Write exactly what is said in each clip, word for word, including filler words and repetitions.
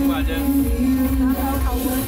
點解啫？ 打兩後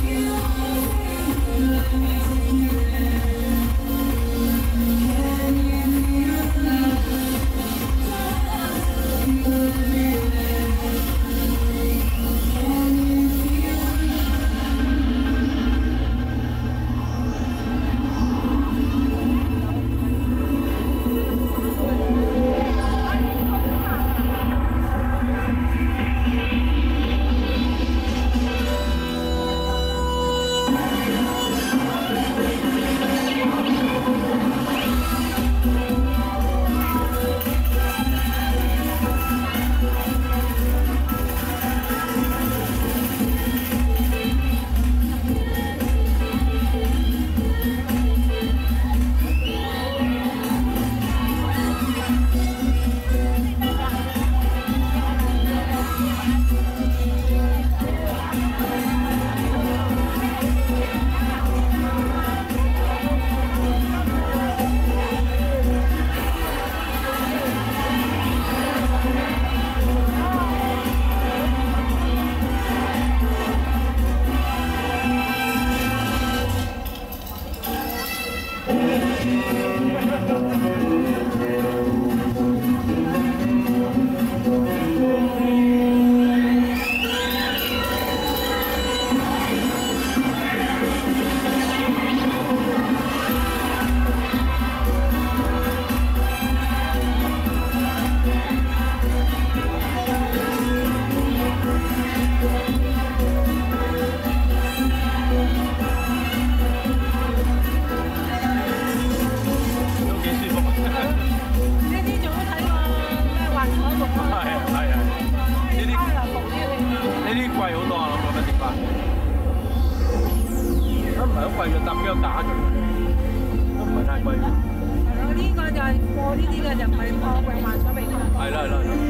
貴嘅，搭幾多打嘅，都唔係太貴。係咯，呢個就係貨呢啲嘅，就唔係貨櫃幻想俾佢。係啦係啦係啦。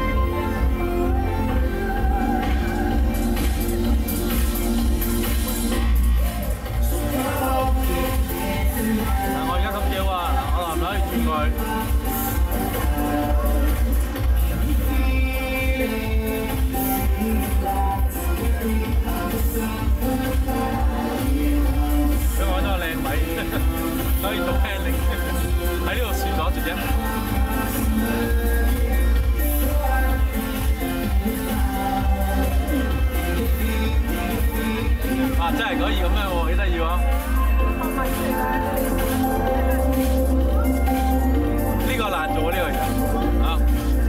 嗱，我而家咁叫啊，我男仔轉過去。 可以做 handling 喺呢度試咗住啫。啊，真係可以咁樣喎，幾得意喎！呢個難做啊，呢個人啊。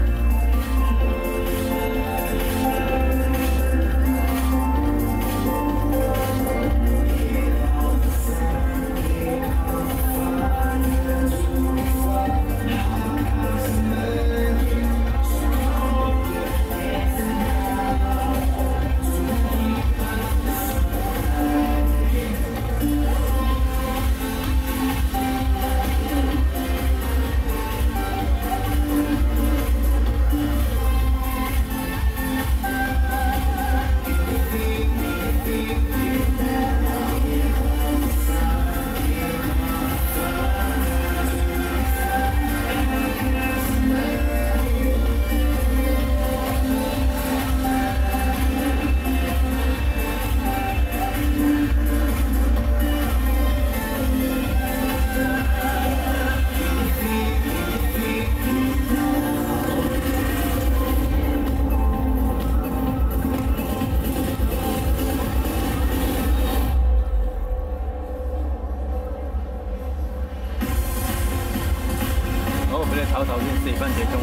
唞唞先，四分幾鐘。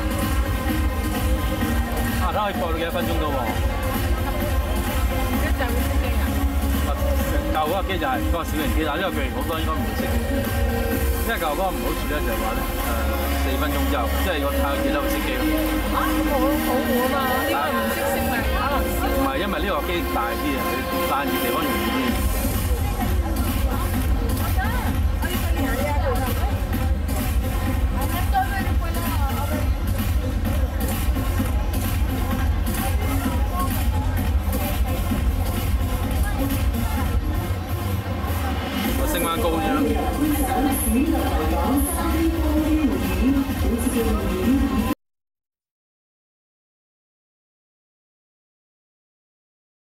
啊，睇可以過到幾多分鐘到喎？一陣會熄機啊？舊嗰個機就係嗰個小型機，但係呢個巨型好多應該唔會熄嘅。因為舊嗰個唔好處咧就係話咧，誒四分鐘之後，即係我睇到幾多會熄機咯。啊，咁好好喎嘛，呢個唔識熄咪可能。唔係，因為呢個機大啲啊，你散熱地方容易啲。